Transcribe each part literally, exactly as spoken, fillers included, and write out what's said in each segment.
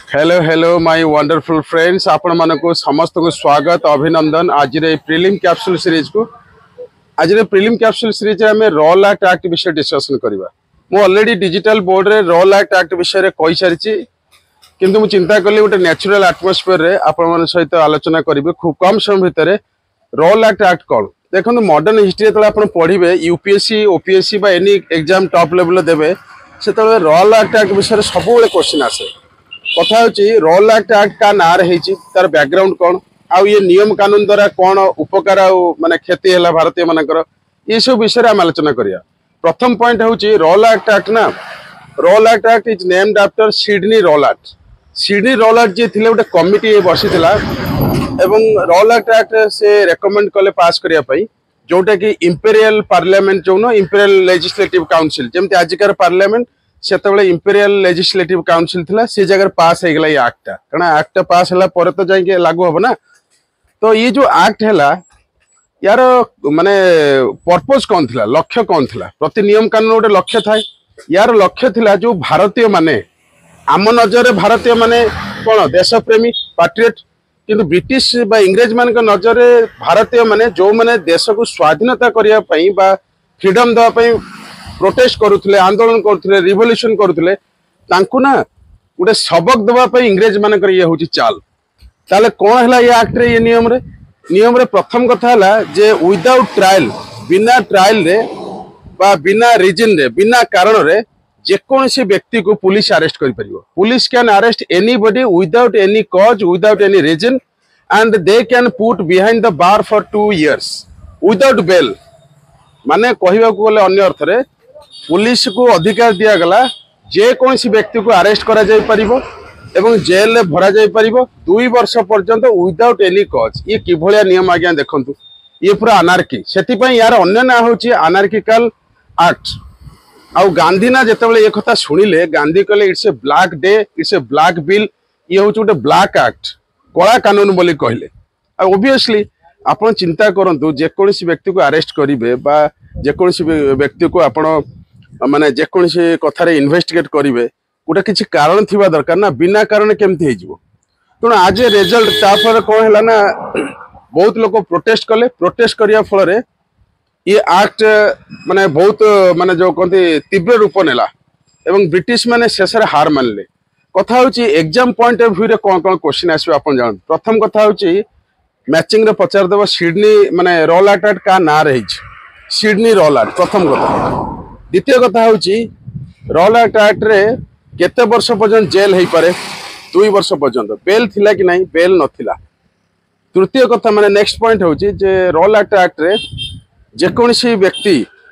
Hello hello my wonderful friends आपण मानको समस्त को स्वागत अभिनंदन आज रे प्रीलिम कैप्सूल सीरीज को आज रे प्रीलिम कैप्सूल सीरीज रे हमें रॉल एक्ट एक्ट विषय डिस्कशन करबा मु ऑलरेडी डिजिटल बोर्ड रे रॉल एक्ट एक्ट विषय रे कहि सारिछि किंतु मु चिंता करली गोटे नेचुरल एटमॉस्फेयर रे आपण मन सहित आलोचना करिवे खूब कम समय भितर रॉल एक्ट एक्ट कोन देखो मॉडर्न हिस्ट्री तले आपण पढिबे यूपीएससी ओपीएससी बा एनी एग्जाम टॉप लेवल देबे सेतले रॉल एक्ट एक्ट विषय सब बेले क्वेश्चन आसे कथा होची रॉल एक्ट एक्ट का नार हेची तार बैकग्राउंड कोन आ ये नियम कानून द्वारा कोन उपकार आ माने क्षति हैला भारतीय मानकर ये सब विषय हम आलोचना करिया। प्रथम पॉइंट होची रॉल एक्ट एक्ट ना Rowlatt act is named after Sidney Rowlatt Sidney Rowlatt जे थिले गोटे कमिटी बसिथिला एवं रॉल एक्ट एक्ट से रेकमेंड कले पास करिया पई जोटा कि इंपेरियल पार्लियामेंट जो न इंपेरियल लेजिस्लेटिव काउंसिल जेमते आजिकार पार्लियामेंट सेतबेले इंपेरियल लेजिस्लेटिव काउंसिल थिला से जगह पास हो गला ये एक्ट कारण एक्ट पास होला पर तो जाके लागू हो ना तो ये जो एक्ट हैला यार माने पर्पस कौन थिला लक्ष्य कौन थिला प्रति नियम कानून गोटे लक्ष्य थाए यार लक्ष्य थिला जो भारतीय माने आम नजर भारतीय माने कौन देश प्रेमी पैट्रियट किंतु ब्रिटिश बा इंग्रेज मान नजर भारतीय माने जो माने देश को स्वाधीनता करिया पई बा फ्रीडम देवा पई प्रोटेस्ट करुले आंदोलन करुले रिवोल्यूशन करुले तांकु ना गोटे सबक देवा पई इंग्रेज मान ये हूँ चाल ताले कौन है ये एक्ट रे ये नियम रे नियम रे प्रथम कथा है जे विदाउट ट्रायल बिना ट्रायल रे बा बिना रीजन रे बिना कारण रे जेकोसी व्यक्ति को पुलिस अरेस्ट कर परिबो police can arrest anybody without any cause without any reason and they can put behind the bar for two years without bail माने कहबा को गले अन्य अर्थ रे पुलिस को अधिकार दिया गला जे कोनसी व्यक्ति को अरेस्ट करा जाय परिबो एवं जेल रे भरा जाय परिबो दुई वर्ष पर्यंत विदाउट एनी कॉज ये किभलिया नियम आज्ञा देखंतु ये पूरा अनार्की सेति पई यार अन्य ना होची अनार्किकल एक्ट आउ गांधी ना जेतेबेले ये कथा सुनिले गांधी कहले it's a black day it's a black bill ये होची गोटे ब्लैक एक्ट कला कानून बोली कहले ऑब्वियसली आपण चिंता करंतु जे कोनसी व्यक्ति को अरेस्ट करिवे बा जे कोनसी व्यक्ति को आपण माने जे कोनसी कथा रे इन्वेस्टिगेट करिवे गोटे किछि कारण थिबा दरकार ना बिना कारण केमथि हे जिवो तो आज रिजल्ट तापर कोन हैला ना बहुत लोग प्रोटेस्ट कले प्रोटेस्ट करिया फल रे ये एक्ट माने बहुत माने जो कहते तीव्र रूप नेला एवं ब्रिटिश माने शेष हार मानले कथा होची एग्जाम पॉइंट ऑफ व्यू रे कोन कोन क्वेश्चन आसी आपण जान प्रथम कथा होची मैचिंग रे पचार देबो सिडनी माने रॉल एक्ट एक्ट का ना रही सिडनी रॉल एक्ट प्रथम कथा द्वितीय कथा होची रॉल एक्ट एक्ट रे केते वर्ष पर्यंत जेल हेई पारे दुई वर्ष पर्यंत बेल थिला कि नहीं बेल नथिला तृतीय कथा माने नेक्स्ट पॉइंट होची जे रॉल एक्ट एक्ट रे जेकोसी व्यक्ति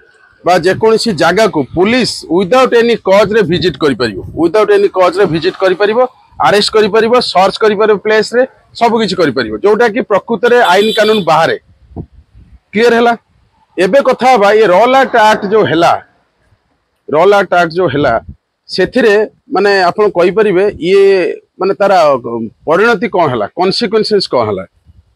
बा जेकोसी जगह को पुलिस विदाउट एनी कॉज रे विजिट करि परिबो विदाउट एनी कॉज रे विजिट करि परिबो अरेस्ट करि परिबो सर्च करि परिबो प्लेस रे सब किछि करि परिबो जोटा कि प्रकृत रे आईन कानून बाहर क्लियर हैला एबे कथा बा ये रॉल एक्ट एक्ट जो हैला रॉल एक्ट एक्ट जो हैला सेथिरे माने आपण कहि परिबे ये माने तारा परिणति कोन हैला कॉन्सिक्वेंसेस कोन हैला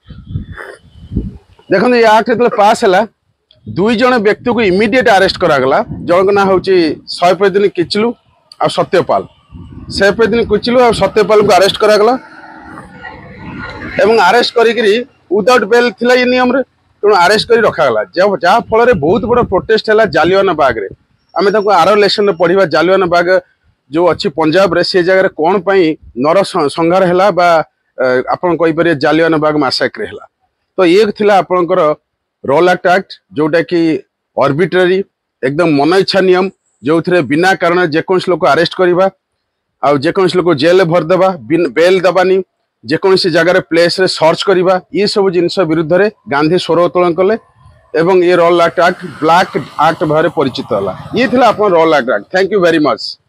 देखो ये एक्ट जब पास है दुई जन व्यक्ति को इमिडिएट अरेस्ट करागला जन ना हूँ शहे दिन किचलू आ सत्यपाल शहे दिन किचलू आ सत्यपाल को अरेस्ट करागला एवं अरेस्ट करी विदाउट बेल थिला ये नियम रे तेणु अरेस्ट कर रखागला जब जहाँ फल बहुत बड़ प्रोटेस्ट है जालियाना बाग रे आम आर लेसन में पढ़ा जालियाना बाग जो अच्छी पंजाब रे से जगह कौन पाई नर संहार है आपन कहीपर जालियाना बाग मासाक्रे है तो ये थिला आपनकर रॉल एक्ट एक्ट जोटा कि आर्बिट्रेरी एकदम मन इच्छा नियम जो थे बिना कारण जेकोसी लोक अरेस्ट करवा आ जेकोसी लोक जेल भर देवा बेल दबानी जेकोसी जगह प्लेस रे सर्च करवा ये सब जिनस विरुद्ध रे गांधी स्वर उत्तोलन कले एवं ये Rowlatt act black act भाव परिचित है ये थिला आपन Rowlatt act thank you very much.